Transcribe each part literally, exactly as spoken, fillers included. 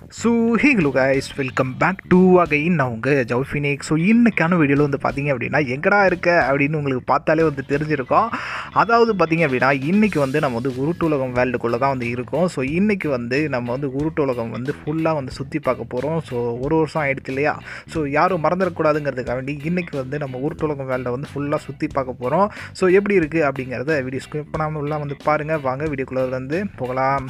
So hey hello guys, welcome back to again. நான் உங்கள் Xavi Phoenix. So இன்றைக்கான வீடியோவில் வந்து பார்த்திங்க அப்படின்னா எங்கடா இருக்க அப்படின்னு உங்களுக்கு பார்த்தாலே வந்து தெரிஞ்சிருக்கும். அதாவது பார்த்திங்க அப்படின்னா இன்றைக்கி வந்து நம்ம வந்து உருட்டு உலகம் வேர்ல்டுக்குள்ளே தான் வந்து இருக்கோம். ஸோ இன்றைக்கி வந்து நம்ம வந்து உருட்டு உலகம் வந்து ஃபுல்லாக வந்து சுற்றி பார்க்க போகிறோம். ஸோ ஒரு வருஷம் ஆகிடுச்சு இல்லையா? ஸோ யாரும் மறந்துடக்கூடாதுங்கிறதுக்காக வேண்டி இன்றைக்கி வந்து நம்ம உருட்டு உலகம் வேர்ல்டை வந்து ஃபுல்லாக சுற்றி பார்க்க போகிறோம். ஸோ எப்படி இருக்குது அப்படிங்கிறத வீடியோ ஸ்கிப் பண்ணாமல் உள்ள வந்து பாருங்கள். வாங்க வீடியோக்குள்ளே வந்து போகலாம்.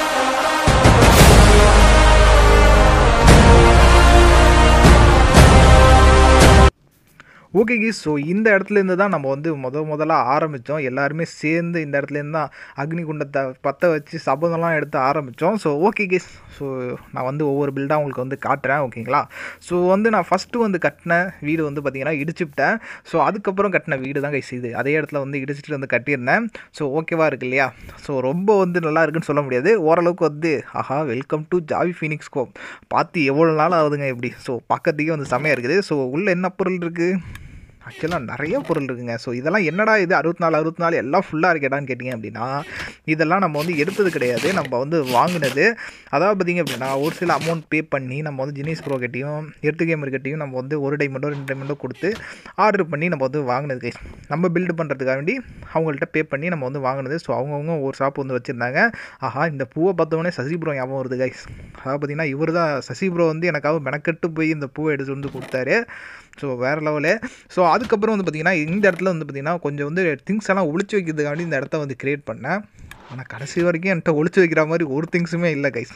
ஓகே கீஸ், ஸோ இந்த இடத்துலேருந்து தான் நம்ம வந்து முத முதலாக ஆரம்பித்தோம். எல்லாருமே சேர்ந்து இந்த இடத்துலேருந்து தான் அக்னி குண்டத்தை பற்ற வச்சு சபதம்லாம் எடுத்து ஆரம்பித்தோம். ஸோ ஓகே கீஸ், ஸோ நான் வந்து ஒவ்வொரு பில்டாக உங்களுக்கு வந்து காட்டுறேன், ஓகேங்களா? ஸோ வந்து நான் ஃபஸ்ட்டு வந்து கட்டின வீடு வந்து பார்த்திங்கன்னா இடிச்சுவிட்டேன். ஸோ அதுக்கப்புறம் கட்டின வீடு தான் கைஸ் இது. அதே இடத்துல வந்து இடிச்சிட்டு வந்து கட்டியிருந்தேன். ஸோ ஓகேவா இருக்குது இல்லையா? ஸோ ரொம்ப வந்து நல்லா இருக்குன்னு சொல்ல முடியாது, ஓரளவுக்கு வந்து ஆஹா வெல்கம் டு ஜாவி ஃபினிக்ஸ் கோம் பார்த்து எவ்வளோ நாள் ஆகுதுங்க இப்படி. ஸோ பார்க்கறதுக்கே வந்து செமையாக இருக்குது. ஸோ உள்ளே என்ன பொருள் இருக்குது? ஆக்சுவலாக நிறைய பொருள் இருக்குங்க. ஸோ இதெல்லாம் என்னடா இது அறுபத்தி நாலு அறுபத்தி நாலு எல்லாம் ஃபுல்லாக இருக்கேடான்னு கேட்டிங்க அப்படின்னா, இதெல்லாம் நம்ம வந்து எடுத்தது கிடையாது, நம்ம வந்து வாங்கினது. அதாவது பார்த்திங்க அப்படின்னா ஒரு சில அமௌண்ட் பே பண்ணி நம்ம வந்து ஜினிஸ் ப்ரோ கிட்டையும் எர்த்து கேமர் கிட்டையும் நம்ம வந்து ஒரு டைமண்டோ ரெண்டு டைமண்டோ கொடுத்து ஆர்டர் பண்ணி நம்ம வந்து வாங்கினது கைஸ். நம்ம பில்டு பண்ணுறதுக்காக வேண்டி அவங்கள்ட்ட பே பண்ணி நம்ம வந்து வாங்கினது. ஸோ அவங்கவுங்க ஒரு ஷாப் வந்து வச்சுருந்தாங்க. ஆஹா, இந்த பூவை பார்த்தோன்னே சசி ப்ரோ ஞாபகம் வருது கைஸ். அதாவது பார்த்திங்கன்னா இவர் தான் சசி ப்ரோ வந்து எனக்காக மெனக்கெட்டு போய் இந்த பூவை எடுத்து வந்து கொடுத்தாரு. ஸோ வேறு லெவலு. ஸோ அதுக்கப்புறம் வந்து பார்த்திங்கன்னா இந்த இடத்துல வந்து பார்த்திங்கன்னா கொஞ்சம் வந்து திங்ஸ் எல்லாம் ஒழிச்சு வைக்கிறதுக்காண்டி இந்த இடத்த வந்து க்ரியேட் பண்ணேன். ஆனால் கடைசி வரைக்கும் என்கிட்ட ஒழிச்சு வைக்கிற மாதிரி ஒரு திங்ஸுமே இல்லை கைஸ்.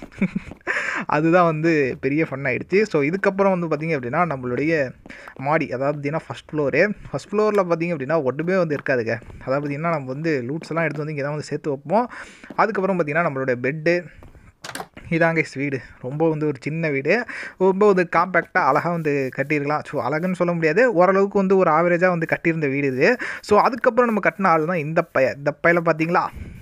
அதுதான் வந்து பெரிய ஃபன் ஆகிடுச்சு. ஸோ இதுக்கப்புறம் வந்து பார்த்திங்க அப்படின்னா நம்மளுடைய மாடி, அதாவது பார்த்திங்கன்னா ஃபஸ்ட் ஃப்ளோரு ஃபஸ்ட் ஃப்ளோரில் பார்த்திங்க அப்படின்னா ஒன்றுமே வந்து இருக்காதுங்க. அதாவது பார்த்திங்கன்னா நம்ம வந்து லூட்ஸ் எல்லாம் எடுத்து வந்து இங்கே தான் வந்து சேர்த்து வைப்போம். அதுக்கப்புறம் பார்த்திங்கன்னா நம்மளுடைய பெட்டு இதாங்க வீடு. ரொம்ப வந்து ஒரு சின்ன வீடு, ரொம்ப வந்து காம்பேக்டாக அழகாக வந்து கட்டியிருக்கலாம். ஸோ அழகுன்னு சொல்ல முடியாது, ஓரளவுக்கு வந்து ஒரு ஆவரேஜாக வந்து கட்டியிருந்த வீடு இது. ஸோ அதுக்கப்புறம் நம்ம கட்டின ஆள் தான் இந்த பைய. இந்த பையில பார்த்தீங்களா,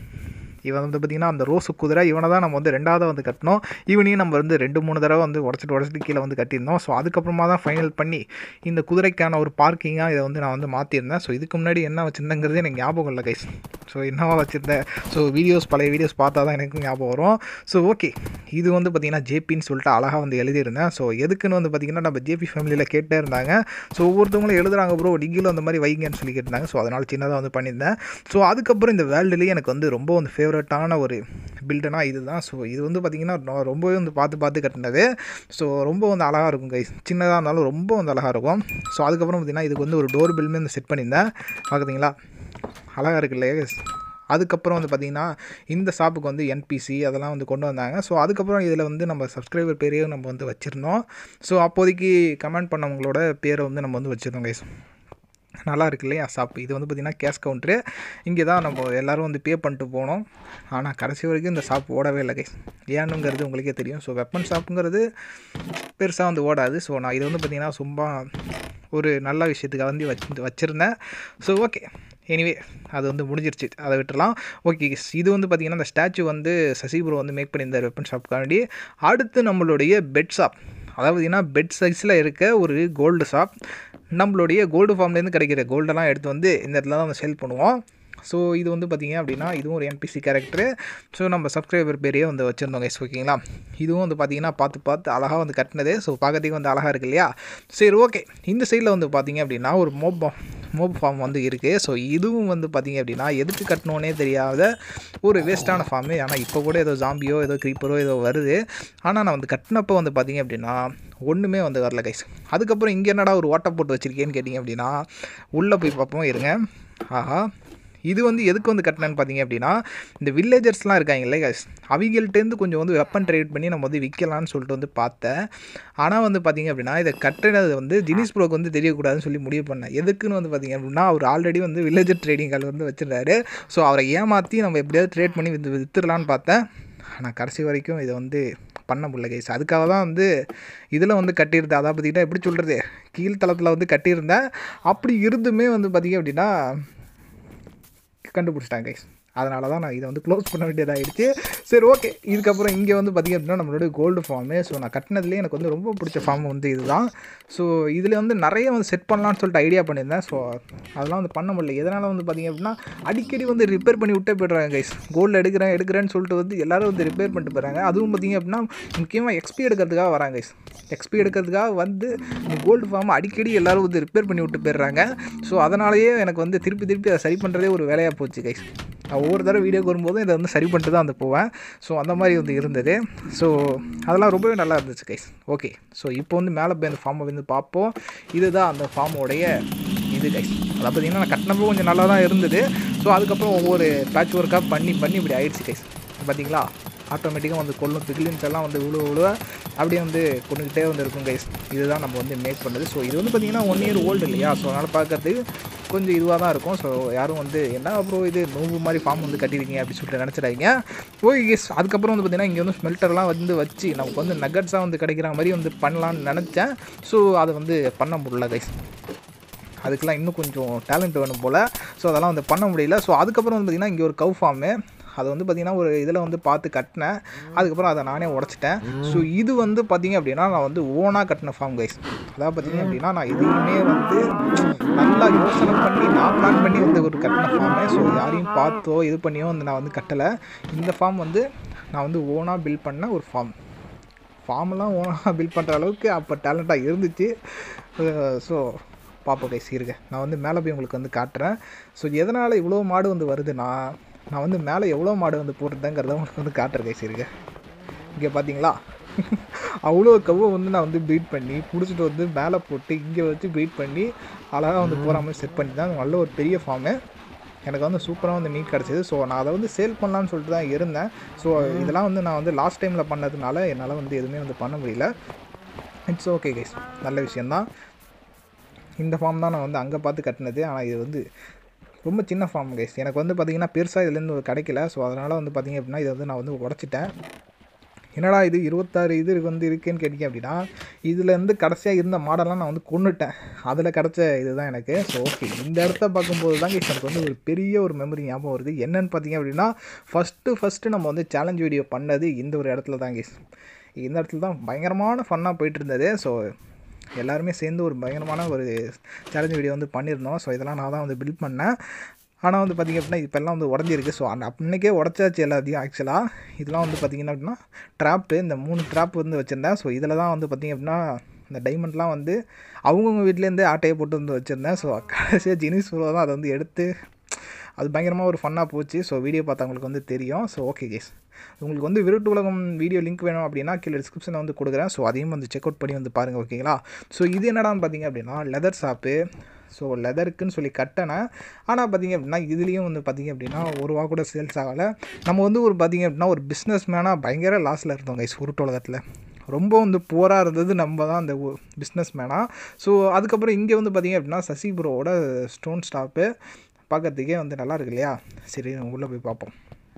இவன் வந்து பார்த்திங்கன்னா அந்த ரோஸு குதிரை, இவனை தான் நம்ம வந்து ரெண்டாவது வந்து கட்டினோம். இவனையும் நம்ம வந்து ரெண்டு மூணு தடவை வந்து உடச்சிட்டு உடச்சிட்டு கீழே வந்து கட்டியிருந்தோம். ஸோ அதுக்கப்புறமா தான் ஃபைனல் பண்ணி இந்த குதிரைக்கான ஒரு பார்க்கிங்காக இதை வந்து நான் வந்து மாற்றிருந்தேன். ஸோ இதுக்கு முன்னாடி என்ன வச்சுருந்தேங்கிறது எனக்கு ஞாபகம் இல்லை கைஸ். ஸோ என்னவா வச்சுருந்தேன், ஸோ வீடியோஸ் பழைய வீடியோஸ் பார்த்தா தான் எனக்கு ஞாபகம் வரும். ஸோ ஓகே, இது வந்து பார்த்திங்கன்னா ஜேபின்னு சொல்லிட்டு அழகாக வந்து எழுதியிருந்தேன். ஸோ எதுக்குன்னு வந்து பார்த்திங்கன்னா நம்ம ஜேபி ஃபேமிலியில் கேட்டே இருந்தாங்க. ஸோ ஒவ்வொருத்தவங்களும் எழுதுறாங்க ப்ரோ டிகிலும் அந்த மாதிரி வைங்கன்னு சொல்லி கேட்டிருந்தாங்க. ஸோ அதனால் சின்னதாக வந்து பண்ணியிருந்தேன். ஸோ அதுக்கப்புறம் இந்த வேர்ல்டுலேயே எனக்கு வந்து ரொம்ப வந்து ஃபேவரட் ான ஒரு பில்டுனா இது தான். ஸோ இது வந்து பார்த்திங்கன்னா நான் ரொம்பவே வந்து பார்த்து பார்த்து கட்டினது. ஸோ ரொம்ப வந்து அழகாக இருக்கும் கைஸ், சின்னதாக இருந்தாலும் ரொம்ப வந்து அழகாக இருக்கும். ஸோ அதுக்கப்புறம் பார்த்திங்கன்னா இதுக்கு வந்து ஒரு டோர் பெல்லுமே வந்து செட் பண்ணியிருந்தேன். பார்க்குறீங்களா, அழகாக இருக்கு இல்லையா? அதுக்கப்புறம் வந்து பார்த்திங்கன்னா இந்த ஷாப்புக்கு வந்து என்பிசி அதெல்லாம் வந்து கொண்டு வந்தாங்க. ஸோ அதுக்கப்புறம் இதில் வந்து நம்ம சப்ஸ்கிரைபர் பேரையும் நம்ம வந்து வச்சுருந்தோம். ஸோ அப்போதைக்கு கமெண்ட் பண்ணவங்களோட பேரை வந்து நம்ம வந்து வச்சுருந்தோம் கைஸ். நல்லா இருக்கு இல்லையா ஷாப்? இது வந்து பார்த்திங்கன்னா கேஷ் கவுண்ட்ரு. இங்கே தான் நம்ம எல்லோரும் வந்து பே பண்ணிட்டு போனோம். ஆனால் கடைசி வரைக்கும் இந்த ஷாப் ஓடவே இல்லை கைஸ். ஏன்னுங்கிறது உங்களுக்கே தெரியும். ஸோ வெப்பன் ஷாப்புங்கிறது பெருசாக வந்து ஓடாது. ஸோ நான் இது வந்து பார்த்திங்கன்னா சும்மா ஒரு நல்ல விஷயத்துக்காக வந்து வச்சு வச்சுருந்தேன். ஸோ ஓகே, எனிவே அது வந்து முடிஞ்சிருச்சு, அதை விட்டுலாம். ஓகே, இது வந்து பார்த்திங்கன்னா இந்த ஸ்டாச்சு வந்து சசி ப்ரோ வந்து மேக் பண்ணியிருந்தார் வெப்பன் ஷாப்புக்காண்டி. அடுத்து நம்மளுடைய பெட் ஷாப், அதாவது பார்த்திங்கன்னா பெட் சைஸில் இருக்க ஒரு கோல்டு ஷாப். நம்மளுடைய கோல்டு ஃபார்ம்லேருந்து கிடைக்கிற கோல்டெல்லாம் எடுத்து வந்து இந்த இடத்துல தான் வந்து சேல் பண்ணுவோம். ஸோ இது வந்து பார்த்திங்க அப்படின்னா இதுவும் ஒரு என்பிசி கேரக்டரு. ஸோ நம்ம சப்ஸ்கிரைபர் பேரையே வந்து வச்சுருந்தோங்க கைஸ், ஓகேங்களா? இதுவும் வந்து பார்த்திங்கன்னா பார்த்து பார்த்து அழகாக வந்து கட்டினது. ஸோ பார்க்கறதுக்கு வந்து அழகாக இருக்குது இல்லையா? சரி ஓகே, இந்த சைடில் வந்து பார்த்திங்க அப்படின்னா ஒரு மோப் மோப் ஃபார்ம் வந்து இருக்குது. ஸோ இதுவும் வந்து பார்த்திங்க அப்படின்னா எதுக்கு கட்டணுன்னே தெரியாத ஒரு வேஸ்ட்டான ஃபார்மு. ஆனால் இப்போ கூட ஏதோ ஜாம்பியோ ஏதோ க்ரீப்பரோ ஏதோ வருது. ஆனால் நான் வந்து கட்டினப்போ வந்து பார்த்திங்க அப்படின்னா ஒன்றுமே வந்து வரல கைஸ். அதுக்கப்புறம் இங்கே என்னடா ஒரு ஓட்டை போட்டு வச்சுருக்கேன்னு கேட்டிங்க அப்படின்னா உள்ளே போய் பார்ப்போம் இருங்க. ஆஹா, இது வந்து எதுக்கு வந்து கட்டினேன்னு பார்த்தீங்க அப்படின்னா இந்த வில்லேஜர்ஸ்லாம் இருக்காங்கல்ல கைஸ், அவங்கள்ட்டேருந்து கொஞ்சம் வந்து வெப்பன் ட்ரேட் பண்ணி நம்ம வந்து விற்கலான்னு சொல்லிட்டு வந்து பார்த்தேன். ஆனால் வந்து பார்த்திங்க அப்படின்னா இதை கட்டினது வந்து ஜினிஸ் ப்ரோக்கு வந்து தெரியக்கூடாதுன்னு சொல்லி முடிவு பண்ணேன். எதுக்குன்னு வந்து பார்த்திங்க அப்படின்னா அவர் ஆல்ரெடி வந்து வில்லேஜர் ட்ரேடிங் கால் வந்து வச்சுருந்தாரு. ஸோ அவரை ஏமாற்றி நம்ம எப்படியாவது ட்ரேட் பண்ணி வித்து வித்துடலான்னு பார்த்தேன். ஆனால் கடைசி வரைக்கும் இதை வந்து பண்ண முடியல கைஸ். அதுக்காக தான் வந்து இதில் வந்து கட்டியிருந்தேன். அதை பார்த்திங்கன்னா எப்படி சொல்கிறது, கீழ்த்தளத்தில் வந்து கட்டியிருந்தேன். அப்படி இருந்துமே வந்து பார்த்திங்க அப்படின்னா கண்டுபிடிச்சிட்டாங்க கைஸ். அதனால தான் நான் இதை வந்து க்ளோஸ் பண்ண வேண்டியதாகிடுச்சு. சரி ஓகே, இதுக்கப்புறம் இங்கே வந்து பார்த்திங்க அப்படின்னா நம்மளுடைய கோல்டு ஃபார்மு. ஸோ நான் கட்டினதுலேயே எனக்கு வந்து ரொம்ப பிடிச்ச ஃபார்ம் வந்து இதுதான். ஸோ இதில் வந்து நிறைய வந்து செட் பண்ணலான்னு சொல்லிட்டு ஐடியா பண்ணியிருந்தேன். ஸோ அதெல்லாம் வந்து பண்ண முடியல. எதனால் வந்து பார்த்திங்க அப்படின்னா அடிக்கடி வந்து ரிப்பேர் பண்ணி விட்டே போய்ட்றாங்க கைஸ். கோல்டு எடுக்கிறேன் எடுக்கிறேன்னு சொல்லிட்டு வந்து எல்லோரும் வந்து ரிப்பேர் பண்ணிட்டு போகிறாங்க. அதுவும் பார்த்திங்க அப்படின்னா முக்கியமாக எக்ஸ்பி எடுக்கிறதுக்காக வராங்க கைஸ். எக்ஸ்பி எடுக்கிறதுக்காக வந்து கோல்டு ஃபார்ம் அடிக்கடி எல்லோரும் வந்து ரிப்பேர் பண்ணி விட்டு போயிடுறாங்க. ஸோ அதனாலேயே எனக்கு வந்து திருப்பி திருப்பி அதை சரி பண்ணுறதே ஒரு வேலையாக போச்சு கைஸ். நான் ஒவ்வொரு தடவை வீடியோக்கு வரும்போதும் இதை வந்து சரி பண்ணிட்டு தான் வந்து போவேன். ஸோ அந்த மாதிரி வந்து இருந்தது. ஸோ அதெல்லாம் ரொம்பவே நல்லா இருந்துச்சு கைஸ். ஓகே, ஸோ இப்போ வந்து மேலே போய் அந்த ஃபார்மை வந்து பார்ப்போம். இதுதான் அந்த ஃபார்மோடைய இது கைஸ். அதை பார்த்திங்கன்னா நான் கட்டினப்போ கொஞ்சம் நல்லா தான் இருந்தது. ஸோ அதுக்கப்புறம் ஒவ்வொரு பேட்ச் ஒர்க்காக பண்ணி பண்ணி இப்படி ஆயிடுச்சு கைஸ். பார்த்தீங்களா, ஆட்டோமேட்டிக்காக வந்து கொள்ளும் பிகிலின்ஸ் எல்லாம் வந்து விழுவ விழுவ அப்படியே வந்து கொண்டுக்கிட்டே வந்து இருக்கும் கைஸ். இதுதான் நம்ம வந்து மேக் பண்ணுறது. ஸோ இது வந்து பார்த்திங்கன்னா ஒன் இயர் ஓல்டு இல்லையா. ஸோ அதனால் பார்க்கறதுக்கு கொஞ்சம் இதுவாக தான் இருக்கும். ஸோ யாரும் வந்து என்ன அப்புறம் இது நோம்பு மாதிரி ஃபார்ம் வந்து கட்டியிருக்கீங்க அப்படின்னு சொல்லிட்டு நினச்சிடாதீங்க. ஓகே கைஸ், அதுக்கப்புறம் வந்து பார்த்திங்கன்னா இங்கே வந்து ஸ்மெல்டர்லாம் வந்து வச்சு நமக்கு வந்து நகட்ஸாக வந்து கிடைக்கிற மாதிரி வந்து பண்ணலான்னு நினச்சேன். ஸோ அதை வந்து பண்ண முடியல கைஸ். அதுக்கெலாம் இன்னும் கொஞ்சம் டேலண்ட் வேணும் போல். ஸோ அதெல்லாம் வந்து பண்ண முடியல. ஸோ அதுக்கப்புறம் வந்து பார்த்திங்கன்னா இங்கே ஒரு கவ் ஃபார்மு, அதை வந்து பார்த்திங்கன்னா ஒரு இதில் வந்து பார்த்து கட்டினேன். அதுக்கப்புறம் அதை நானே உடச்சிட்டேன். ஸோ இது வந்து பார்த்திங்க அப்படின்னா நான் வந்து ஓனாக கட்டின ஃபார்ம் கைஸ். அதாவது பார்த்திங்க அப்படின்னா நான் எதையுமே வந்து நல்லா யோசனை பண்ணி நான் பிளான் பண்ணி வந்து ஒரு கட்டின ஃபார்மு. ஸோ யாரையும் பார்த்தோ இது பண்ணியோ வந்து நான் வந்து கட்டலை. இந்த ஃபார்ம் வந்து நான் வந்து ஓனாக பில்ட் பண்ண ஒரு ஃபார்ம். ஃபார்மெல்லாம் ஓனாக பில்ட் பண்ணுற அளவுக்கு அப்போ டேலண்ட்டாக இருந்துச்சு. ஸோ பார்ப்போம் கைஸ் இருங்க, நான் வந்து மேலே போய் உங்களுக்கு வந்து காட்டுறேன். ஸோ எதனால் இவ்வளோ மாடு வந்து வருதுன்னா நான் வந்து மேலே எவ்வளோ மாடு வந்து போட்டுருந்தேங்கிறத உங்களுக்கு வந்து காட்டுறேன் கைஸ் இருங்க. இங்கே பார்த்தீங்களா, அவ்வளோ கவ்வை வந்து நான் வந்து பீட் பண்ணி பிடிச்சிட்டு வந்து மேலே போட்டு இங்கே வச்சு பீட் பண்ணி அழகாக வந்து போகிற மாதிரி செட் பண்ணி தான் நல்ல ஒரு பெரிய ஃபார்மு. எனக்கு வந்து சூப்பராக வந்து மீட் கிடச்சிது. ஸோ நான் அதை வந்து சேல் பண்ணலான்னு சொல்லிட்டு தான் இருந்தேன். ஸோ இதெல்லாம் வந்து நான் வந்து லாஸ்ட் டைமில் பண்ணதுனால என்னால் வந்து எதுவுமே வந்து பண்ண முடியல. இட்ஸ் ஓகே கைஸ், நல்ல விஷயந்தான். இந்த ஃபார்ம் தான் நான் வந்து அங்கே பார்த்து கட்டினது. ஆனால் இது வந்து ரொம்ப சின்ன ஃபார்ம் கைஸ். எனக்கு வந்து பார்த்திங்கன்னா பெருசாக இதுலேருந்து கிடைக்கல. ஸோ அதனால் வந்து பார்த்திங்க அப்படின்னா இதை வந்து நான் வந்து உடச்சிட்டேன். என்னடா இது இருபத்தாறு இது வந்து இருக்குதுன்னு கேட்டிங்க அப்படின்னா இதுலேருந்து கடைசியாக இருந்த மாடெல்லாம் நான் வந்து கொண்டுட்டேன். அதில் கிடச்ச இது தான் எனக்கு. ஸோ ஓகே, இந்த இடத்த பார்க்கும்போது தான் கைஸ் எனக்கு வந்து ஒரு பெரிய ஒரு மெமரி ஞாபகம் வருது. என்னென்னு பார்த்திங்க அப்படின்னா ஃபஸ்ட்டு ஃபஸ்ட்டு நம்ம வந்து சேலஞ்ச் வீடியோ பண்ணது இந்த ஒரு இடத்துல தான் கைஸ். இந்த இடத்துல தான் பயங்கரமான ஃபன்னாக போயிட்டு இருந்தது. ஸோ எல்லாருமே சேர்ந்து ஒரு பயங்கரமான ஒரு சேலஞ்ச் வீடியோ வந்து பண்ணியிருந்தோம். ஸோ இதெல்லாம் நான் தான் வந்து பில்ட் பண்ணேன். ஆனால் வந்து பார்த்திங்க அப்படின்னா இப்போல்லாம் வந்து உடஞ்சிருக்கு. ஸோ அந்த அன்றைக்கே உடச்சாச்சு எல்லாத்தையும். ஆக்சுவலாக இதெல்லாம் வந்து பார்த்திங்கன்னா அப்படின்னா ட்ராப்பு, இந்த மூணு ட்ராப் வந்து வச்சுருந்தேன். ஸோ இதில் தான் வந்து பார்த்திங்க அப்படின்னா இந்த டைமண்ட்லாம் வந்து அவங்கவுங்க வீட்லேருந்தே ஆட்டையை போட்டு வந்து வச்சுருந்தேன். ஸோ கடைசியாக ஜினிஸ் தான் அதை வந்து எடுத்து அது பயங்கரமாக ஒரு ஃபன்னாக போச்சு. ஸோ வீடியோ பார்த்தவங்களுக்கு வந்து தெரியும். ஸோ ஓகே கேஸ், உங்களுக்கு வந்து விருட்டு உலகம் வீடியோ லிங்க் வேணும் அப்படின்னா கீழே டிஸ்கிரிப்ஷனில் வந்து கொடுக்குறேன். ஸோ அதையும் வந்து செக் அவுட் பண்ணி வந்து பாருங்கள், ஓகேங்களா. ஸோ இது என்னடான்னு பார்த்தீங்க அப்படின்னா லெதர் ஷாப்பு. ஸோ லெதருக்குன்னு சொல்லி கட்டினேன். ஆனால் பார்த்திங்க அப்படின்னா இதுலேயும் வந்து பார்த்திங்க அப்படின்னா ஒரு ரூபா கூட சேல்ஸ் ஆகலை. நம்ம வந்து ஒரு பார்த்திங்க அப்படின்னா ஒரு பிஸ்னஸ் மேனாக பயங்கர லாஸில் இருந்தோம் கைஸ். உருட்டு உலகத்தில் ரொம்ப வந்து போராக இருந்தது நம்ம தான் அந்த பிஸ்னஸ் மேனாக. ஸோ அதுக்கப்புறம் இங்கே வந்து பார்த்திங்க அப்படின்னா சசி ப்ரோவோட ஸ்டோன் ஸ்டாப்பு பார்க்குறதுக்கே வந்து நல்லா இருக்கு இல்லையா. சரி உள்ளே போய் பார்ப்போம்.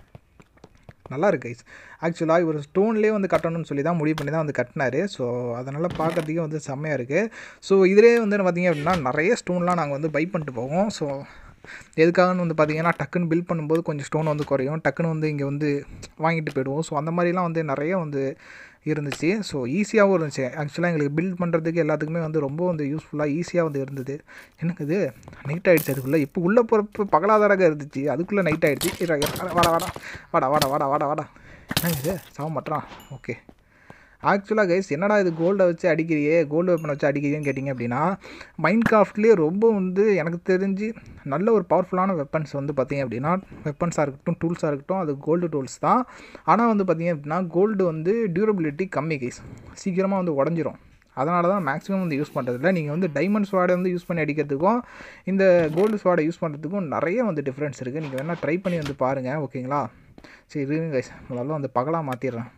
நல்லா இருக்கு கைஸ். ஆக்சுவலாக இவர் ஸ்டோன்லேயே வந்து கட்டணும்னு சொல்லி தான் முடிவு பண்ணி தான் வந்து கட்டினார். ஸோ அதனால் பார்க்குறதுக்கே வந்து செம்மையாக இருக்குது. ஸோ இதிலே வந்து பார்த்திங்க அப்படின்னா நிறைய ஸ்டோன்லாம் நாங்கள் வந்து பை பண்ணிட்டு போவோம். ஸோ எதுக்காகன்னு வந்து பார்த்திங்கன்னா டக்குன்னு பில்ட் பண்ணும்போது கொஞ்சம் ஸ்டோன் வந்து குறையும், டக்குன்னு வந்து இங்கே வந்து வாங்கிட்டு போயிடுவோம். ஸோ அந்த மாதிரிலாம் வந்து நிறைய வந்து இருந்துச்சு. ஸோ ஈஸியாகவும் இருந்துச்சு. ஆக்சுவலாக எங்களுக்கு பில்ட் பண்ணுறதுக்கு எல்லாத்துக்குமே வந்து ரொம்ப வந்து யூஸ்ஃபுல்லாக ஈஸியாக வந்து இருந்தது. எனக்கு இது நைட் ஆகிடுச்சு. அதுக்குள்ளே இப்போ உள்ளே போகிறப்ப பகலாதாராக இருந்துச்சு, அதுக்குள்ளே நைட் ஆகிடுச்சு. வாடா வாடா வாடா வாடா வாடா வாடா வாடா என்ன இது சாவ மாட்டான். ஓகே, ஆக்சுவலாக கைஸ் என்னடா இது கோல்டை வச்சு அடிக்கிறியே, கோல்டு வெப்பனை வச்சு அடிக்கிறியேன்னு கேட்டிங்க அப்படின்னா மைண்ட் கிராஃப்ட்லேயே ரொம்ப வந்து எனக்கு தெரிஞ்சு நல்ல ஒரு பவர்ஃபுல்லான வெப்பன்ஸ் வந்து பார்த்திங்க அப்படின்னா வெப்பன்ஸாக இருக்கட்டும் டூல்ஸாக இருக்கட்டும் அது கோல்டு டூல்ஸ் தான். ஆனால் வந்து பார்த்திங்க அப்படின்னா கோல்டு வந்து டியூரபிலிட்டி கம்மி கைஸ், சீக்கிரமாக வந்து உடஞ்சிரும். அதனால தான் மேக்ஸிமம் வந்து யூஸ் பண்ணுறதில்ல. நீங்கள் வந்து டைமண்ட் ஸ்வாடை வந்து யூஸ் பண்ணி அடிக்கிறதுக்கும் இந்த கோல்டு ஸ்வாடை யூஸ் பண்ணுறதுக்கும் நிறைய வந்து டிஃப்ரென்ஸ் இருக்குது. நீங்கள் வேணால் ட்ரை பண்ணி வந்து பாருங்கள், ஓகேங்களா. சரி இருங்க கைஸ், முதல்ல வந்து பகலாக மாற்றிடுறேன்.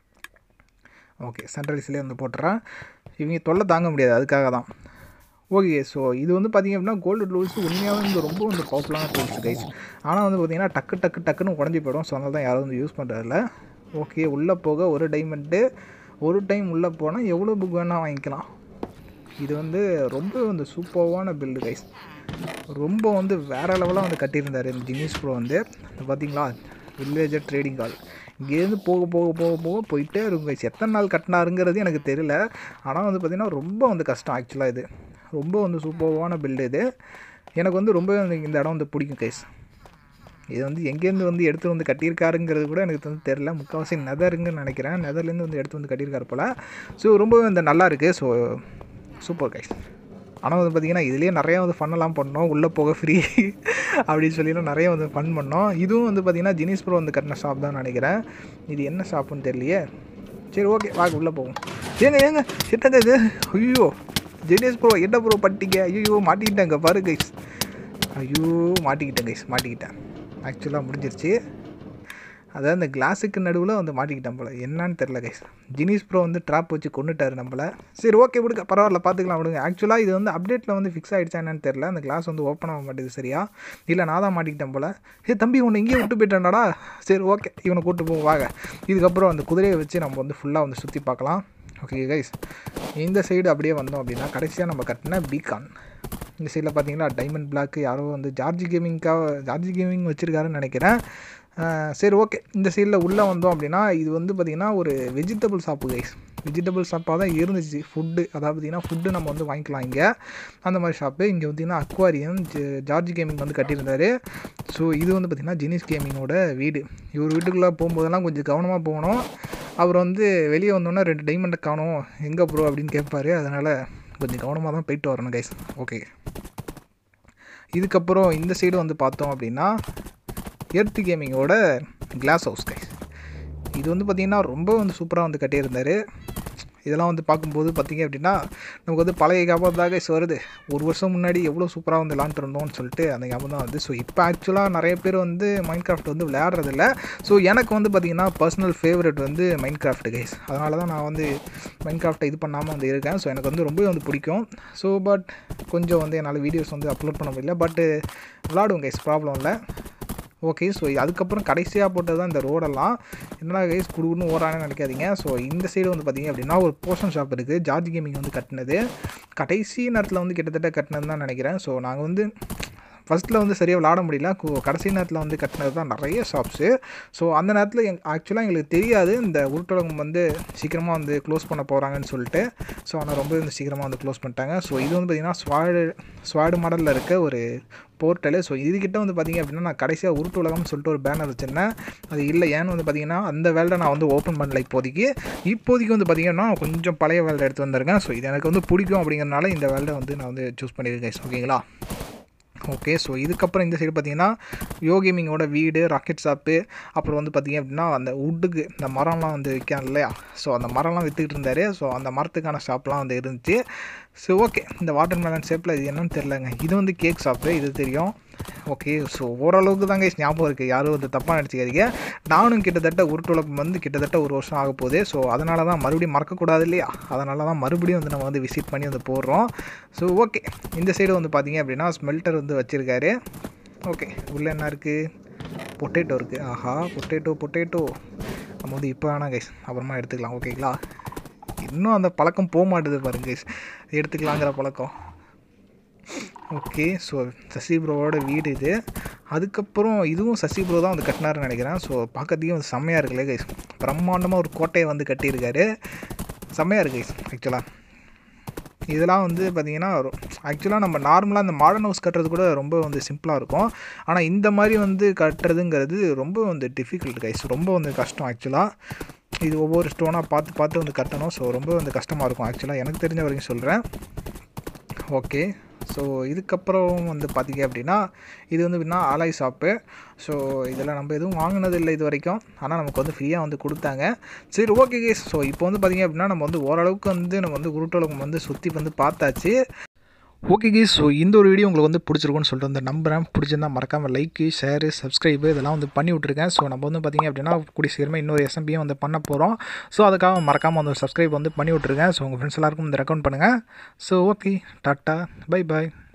ஓகே, சென்ட்ரல்ஸ்லேயே வந்து போட்டுறேன். இவங்க தொல்லை தாங்க முடியாது, அதுக்காக தான். ஓகே, ஸோ இது வந்து பார்த்திங்க அப்படின்னா கோல்டு டூல்ஸ் உண்மையாகவே வந்து ரொம்ப வந்து பவர்ஃபுல்லான டூல்ஸ் கைஸ். ஆனால் வந்து பார்த்திங்கன்னா டக்கு டக்கு டக்குன்னு உடஞ்சி போயிடும். ஸோ அதனால தான் யாரும் வந்து யூஸ் பண்ணுறதில்ல. ஓகே, உள்ளே போக ஒரு டைமண்ட்டு ஒரு டைம் உள்ளே போனால் எவ்வளோ புக் வேணால் வாங்கிக்கலாம். இது வந்து ரொம்ப வந்து சூப்பர்வான பில்டு கைஸ். ரொம்ப வந்து வேறு லெவலாக வந்து கட்டியிருந்தார் இந்த ஜினிஸ் ப்ரோ வந்து. பார்த்தீங்களா, வில்லேஜர் ட்ரேடிங் கால் இங்கேருந்து போக போக போக போக போயிட்டே இருக்கும் கைஸ். எத்தனை நாள் கட்டினாருங்கிறது எனக்கு தெரியல. ஆனால் வந்து பார்த்திங்கன்னா ரொம்ப வந்து கஷ்டம் ஆக்சுவலாக. இது ரொம்ப வந்து சூப்பர்வான பில்டு இது. எனக்கு வந்து ரொம்ப இந்த இடம் வந்து பிடிக்கும் கைஸ். இது வந்து எங்கேருந்து வந்து எடுத்து வந்து கட்டியிருக்காருங்கிறது கூட எனக்கு வந்து தெரில. முக்கால்வாசி நெதருங்கன்னு நினைக்கிறேன். நெதர்லேருந்து வந்து எடுத்து வந்து கட்டியிருக்காரு போல். ஸோ ரொம்பவே இந்த நல்லா இருக்குது. So super guys. ஆனால் வந்து பார்த்திங்கன்னா இதுலேயே நிறையா வந்து ஃபன்னெல்லாம் பண்ணோம். உள்ளே போக ஃப்ரீ அப்படின்னு சொல்லிலாம் நிறைய வந்து ஃபன் பண்ணோம். இதுவும் வந்து பார்த்திங்கன்னா ஜினிஸ் ப்ரோ வந்து கட்டின ஷாப் தான் நினைக்கிறேன். இது என்ன ஷாப்புன்னு தெரியலையே. சரி ஓகே வாங்க உள்ளே போவோம். ஏங்க ஏங்க என்னங்க இது? ஐயோ ஜினிஸ் ப்ரோ என்ன ப்ரோ பண்ணிட்டீங்க? ஐயோ மாட்டிக்கிட்டேங்க பாரு கைஸ். ஐயோ மாட்டிக்கிட்டேன் கைஸ், மாட்டிக்கிட்டேன். ஆக்சுவலாக முடிஞ்சிருச்சு. அதாவது இந்த கிளாஸுக்கு நடுவில் வந்து மாட்டிக்கிட்டேன் போல். என்னான்னு தெரில கைஸ். ஜினிஸ் ப்ரோ வந்து ட்ராப் வச்சு கொண்டுட்டார் நம்மளை. சரி ஓகே விடுங்க, பரவாயில்ல பார்த்துக்கலாம் விடுங்க. ஆக்சுவலாக இது வந்து அப்டேட்டில் வந்து ஃபிக்ஸ் ஆகிடுச்சா என்னன்னு தெரில. அந்த கிளாஸ் வந்து ஓப்பன் ஆக மாட்டேது சரியா. இல்லை நான் தான் மாட்டிக்கிட்டேன் போல். ஏ தம்பி ஒன்று இங்கேயே விட்டு போயிட்டேன்டா. சரி ஓகே இவனை கூப்பிட்டு போவோம் வாங்க. இதுக்கப்புறம் அந்த குதிரையை வச்சு நம்ம வந்து ஃபுல்லாக வந்து சுற்றி பார்க்கலாம். ஓகே கைஸ், இந்த சைடு அப்படியே வந்தோம் அப்படின்னா கடைசியாக நம்ம கட்டின பீகான். இந்த சைடில் பார்த்தீங்கன்னா டைமண்ட் பிளாக்கு யாரோ வந்து ஜார்ஜி கேமிங்காக ஜார்ஜி கேமிங் வச்சுருக்காருன்னு நினைக்கிறேன். சரி ஓகே, இந்த சைடில் உள்ளே வந்தோம் அப்படின்னா இது வந்து பார்த்திங்கன்னா ஒரு வெஜிடபிள் ஷாப்பு கைஸ். வெஜிடபிள் ஷாப்பாக தான் இருந்துச்சு. ஃபுட்டு அதாவது பார்த்திங்கன்னா ஃபுட்டு நம்ம வந்து வாங்கிக்கலாம் இங்கே, அந்த மாதிரி ஷாப்பு. இங்கே பார்த்திங்கன்னா அக்வாரியம் ஜார்ஜி கேமிங் வந்து கட்டியிருந்தார். ஸோ இது வந்து பார்த்திங்கன்னா ஜினிஸ் கேமிங்கோட வீடு. இவர் வீட்டுக்குள்ளே போகும்போதெல்லாம் கொஞ்சம் கவனமாக போகணும். அவர் வந்து வெளியே வந்தோன்னா ரெண்டு டைமண்டை காணும் எங்கே ப்ரோ அப்படின்னு கேட்பார். அதனால் கொஞ்சம் கவனமாக தான் போயிட்டு வரணும் கைஸ். ஓகே, இதுக்கப்புறம் இந்த சைடு வந்து பார்த்தோம் அப்படின்னா எர்த் கேமிங்கோட கிளாஸ் ஹவுஸ் கைஸ். இது வந்து பார்த்திங்கன்னா ரொம்ப வந்து சூப்பராக வந்து கட்டியிருந்தார். இதெல்லாம் வந்து பார்க்கும்போது பார்த்திங்க அப்படின்னா நமக்கு வந்து பழைய ஞாபகம் தான் கைஸ் வருது. ஒரு வருஷம் முன்னாடி எவ்வளோ சூப்பராக வந்து விளாண்டுருந்தோம்னு சொல்லிட்டு அந்த ஞாபகம் தான் வந்து. ஸோ இப்போ ஆக்சுவலாக நிறைய பேர் வந்து மைண்ட் கிராஃப்ட் வந்து விளையாடுறதில்ல. ஸோ எனக்கு வந்து பார்த்திங்கன்னா பர்சனல் ஃபேவரட் வந்து மைண்ட் கிராஃப்ட் கைஸ். அதனால தான் நான் வந்து மைண்ட் கிராஃப்ட்டை இது பண்ணாமல் வந்து இருக்கேன். ஸோ எனக்கு வந்து ரொம்பவே வந்து பிடிக்கும். ஸோ பட் கொஞ்சம் வந்து என்னால் வீடியோஸ் வந்து அப்லோட் பண்ண முடியல. பட்டு விளாடுவோம் கைஸ், ப்ராப்ளம் இல்லை. ஓகே, ஸோ அதுக்கப்புறம் கடைசியாக போட்டது தான் இந்த ரோடெல்லாம். என்னடா கைஸ் குடுன்னு ஓரானு நினைக்காதீங்க. ஸோ இந்த சைடு வந்து பார்த்திங்க அப்படின்னா ஒரு போர்ஷன் ஷாப் இருக்குது. ஜார்ஜ் கேமிங் வந்து கட்டினது கடைசி நேரத்தில் வந்து கிட்டத்தட்ட கட்டினது தான் நினைக்கிறேன். ஸோ நாங்கள் வந்து ஃபஸ்ட்டில் வந்து சரியாக விளாட முடியல. கடைசி நேரத்தில் வந்து கட்டினது தான் நிறைய ஷாப்ஸு. ஸோ அந்த நேரத்தில் எங் ஆக்சுவலாக எங்களுக்கு தெரியாது இந்த உருட்டு உலகம் வந்து சீக்கிரமாக வந்து க்ளோஸ் பண்ண போகிறாங்கன்னு சொல்லிட்டு. ஸோ ஆனால் ரொம்ப வந்து சீக்கிரமாக வந்து க்ளோஸ் பண்ணிட்டாங்க. ஸோ இது வந்து பார்த்திங்கன்னா ஸ்வாடு ஸ்வாடு மாடலில் இருக்க ஒரு போர்ட்டலு. ஸோ இதுக்கிட்ட வந்து பார்த்திங்க அப்படின்னா நான் கடைசியாக உருட்டு உலகம்னு சொல்லிட்டு ஒரு பேனர் வச்சுருந்தேன். அது இல்லை ஏன்னு வந்து பார்த்திங்கன்னா அந்த வேல்டை நான் வந்து ஓப்பன் பண்ணல இப்போதைக்கு. இப்போதைக்கு வந்து பார்த்திங்கன்னா கொஞ்சம் பழைய வேல்டை எடுத்து வந்திருக்கேன். ஸோ இது எனக்கு வந்து பிடிக்கும் அப்படிங்கிறனால இந்த வேல்டை வந்து நான் வந்து சூஸ் பண்ணியிருக்கேன். ஓகேங்களா? ஓகே, ஸோ இதுக்கப்புறம் இந்த சைடு பார்த்திங்கன்னா யோ கேமிங்கோட வீடு, ராக்கெட் ஷாப்பு, அப்புறம் வந்து பார்த்திங்க அப்படின்னா அந்த வுட்டுக்கு இந்த மரம்லாம் வந்து விற்கான் இல்லையா. ஸோ அந்த மரம்லாம் விற்றுக்கிட்டு இருந்தார். ஸோ அந்த மரத்துக்கான ஷாப்லாம் வந்து இருந்துச்சு. ஸோ ஓகே, இந்த வாட்டர் மேலன் ஷேப்பில் இது என்னன்னு தெரிலங்க. இது வந்து கேக் ஷாப்பு, இது தெரியும். ஓகே, ஸோ ஓரளவுக்கு தாங்க ஞாபகம் இருக்குது. யாரும் வந்து தப்பாக நினச்சிக்காதீங்க. நானும் கிட்டத்தட்ட உருட்டு உலகம் வந்து கிட்டத்தட்ட ஒரு வருஷம் ஆக போகுது. ஸோ அதனால தான் மறுபடியும் மறக்கக்கூடாது இல்லையா, அதனால தான் மறுபடியும் வந்து நம்ம வந்து விசிட் பண்ணி வந்து போடுறோம். ஸோ ஓகே, இந்த சைடு வந்து பார்த்திங்க அப்படின்னா ஸ்மெல்டர் வந்து வச்சுருக்காரு. ஓகே, உள்ளே என்ன இருக்குது? பொட்டேட்டோ இருக்குது. ஆஹா, பொட்டேட்டோ பொட்டேட்டோ நம்ம வந்து இப்போ வேணாம் கைஸ், அப்புறமா எடுத்துக்கலாம். ஓகேங்களா? இன்னும் அந்த பழக்கம் போக மாட்டுது பாருங்க கைஸ், எடுத்துக்கலாங்கிற பழக்கம். ஓகே, ஸோ சசி ப்ரோவோட வீடு இது. அதுக்கப்புறம் இதுவும் சசி ப்ரோ தான் வந்து கட்டினாருன்னு நினைக்கிறேன். ஸோ பார்க்கறதுக்கே வந்து செம்மையாக இருக்குல்ல கைஸ். பிரம்மாண்டமாக ஒரு கோட்டையை வந்து கட்டியிருக்காரு. செம்மையாக இருக்குது கைஸ். ஆக்சுவலாக இதெல்லாம் வந்து பார்த்திங்கன்னா ஆக்சுவலாக நம்ம நார்மலாக இந்த மாடர்ன் ஹவுஸ் கட்டுறது கூட ரொம்ப வந்து சிம்பிளாக இருக்கும். ஆனால் இந்த மாதிரி வந்து கட்டுறதுங்கிறது ரொம்ப வந்து டிஃபிகல்ட் கைஸ், ரொம்ப வந்து கஷ்டம். ஆக்சுவலாக இது ஒவ்வொரு ஸ்டோனாக பார்த்து பார்த்து வந்து கட்டணும். ஸோ ரொம்ப வந்து கஷ்டமாக இருக்கும் ஆக்சுவலாக, எனக்கு தெரிஞ்ச வரைக்கும் சொல்கிறேன். ஓகே, ஸோ இதுக்கப்புறம் வந்து பார்த்திங்க அப்படின்னா இது வந்து எப்படின்னா ஆலாய் ஷாப்பு. ஸோ இதில் நம்ம எதுவும் வாங்கினது இல்லை இது வரைக்கும், ஆனால் நமக்கு வந்து ஃப்ரீயாக வந்து கொடுத்தாங்க. சரி ஓகே கேஸ், ஸோ இப்போ வந்து பார்த்திங்க அப்படின்னா நம்ம வந்து ஓரளவுக்கு வந்து நம்ம வந்து உருட்டு உலகம் வந்து சுற்றி வந்து பார்த்தாச்சு. ஓகே கேஸ், ஸோ இந்த ஒரு வீடியோ உங்களுக்கு வந்து பிடிச்சிருக்குன்னு சொல்லிட்டு வந்து நம்புகிறேன். பிடிச்சிருந்தா மறக்காமல் லைக்கு, ஷேரு, சப்ஸ்கிரைபு இதெல்லாம் வந்து பண்ணி விட்ருக்கேன். ஸோ நம்ம வந்து பார்த்திங்க அப்படின்னா கூடிய சீக்கிரமாக இன்னொரு எஸ்எம்பியும் வந்து பண்ண போகிறோம். ஸோ அதுக்காக மறக்காமல் வந்து சப்ஸ்கிரைப் வந்து பண்ணி விட்ருக்கேன். ஸோ உங்கள் ஃப்ரெண்ட்ஸ் எல்லாருக்கும் வந்து ரெக்கமெண்ட் பண்ணுங்கள். ஸோ ஓகே, டாட்டா, பை பாய்.